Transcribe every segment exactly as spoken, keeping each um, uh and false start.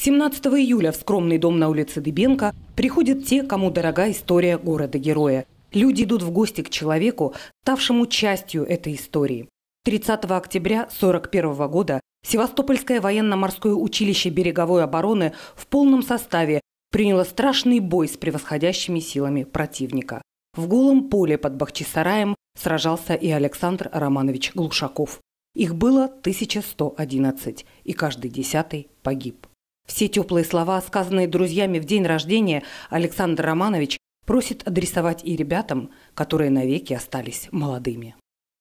семнадцатого июля в скромный дом на улице Дыбенко приходят те, кому дорога история города-героя. Люди идут в гости к человеку, ставшему частью этой истории. тридцатого октября сорок первого года Севастопольское военно-морское училище береговой обороны в полном составе приняло страшный бой с превосходящими силами противника. В голом поле под Бахчисараем сражался и Александр Романович Глушаков. Их было тысяча сто одиннадцать, и каждый десятый погиб. Все теплые слова, сказанные друзьями в день рождения, Александр Романович просит адресовать и ребятам, которые навеки остались молодыми.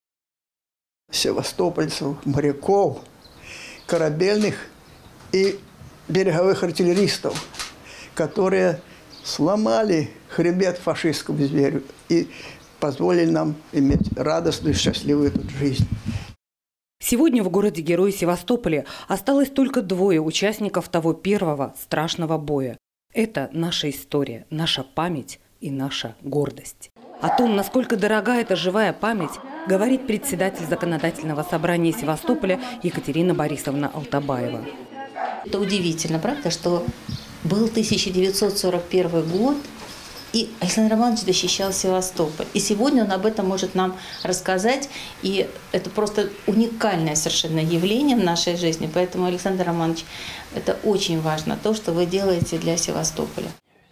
Севастопольцев, моряков, корабельных и береговых артиллеристов, которые сломали хребет фашистскому зверю и позволили нам иметь радостную, счастливую тут жизнь. Сегодня в городе-герое Севастополе осталось только двое участников того первого страшного боя. Это наша история, наша память и наша гордость. О том, насколько дорога эта живая память, говорит председатель Законодательного собрания Севастополя Екатерина Борисовна Алтабаева. Это удивительно, правда, что был тысяча девятьсот сорок первый год, и Александр Романович защищал Севастополь. И сегодня он об этом может нам рассказать. И это просто уникальное совершенно явление в нашей жизни. Поэтому, Александр Романович, это очень важно, то, что вы делаете для Севастополя.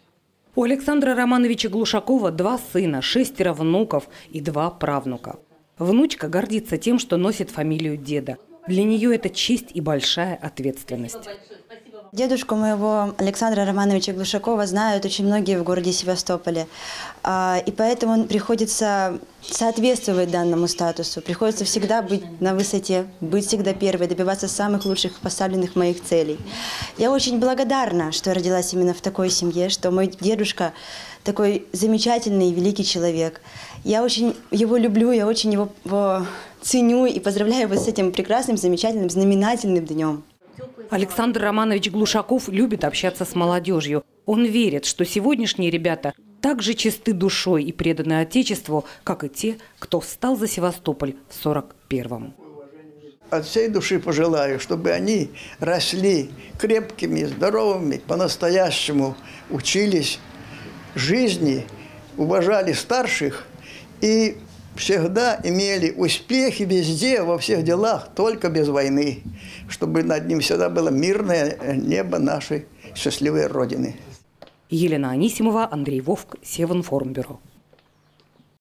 У Александра Романовича Глушакова два сына, шестеро внуков и два правнука. Внучка гордится тем, что носит фамилию деда. Для нее это честь и большая ответственность. Дедушку моего Александра Романовича Глушакова знают очень многие в городе Севастополе. И поэтому приходится соответствовать данному статусу. Приходится всегда быть на высоте, быть всегда первой, добиваться самых лучших поставленных моих целей. Я очень благодарна, что родилась именно в такой семье, что мой дедушка такой замечательный и великий человек. Я очень его люблю, я очень его, его ценю и поздравляю его с этим прекрасным, замечательным, знаменательным днем. Александр Романович Глушаков любит общаться с молодежью. Он верит, что сегодняшние ребята так же чисты душой и преданы Отечеству, как и те, кто встал за Севастополь в сорок первом. От всей души пожелаю, чтобы они росли крепкими, здоровыми, по-настоящему учились жизни, уважали старших и всегда имели успехи везде, во всех делах, только без войны, чтобы над ним всегда было мирное небо нашей счастливой Родины. Елена Анисимова, Андрей Вовк, Севинформбюро.